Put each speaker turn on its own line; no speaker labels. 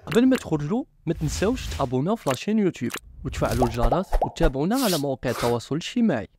قبل ما تخرجوا ما تنساوش تابوناو في لاشين يوتيوب وتفعلوا الجرس وتابعونا على مواقع التواصل الاجتماعي.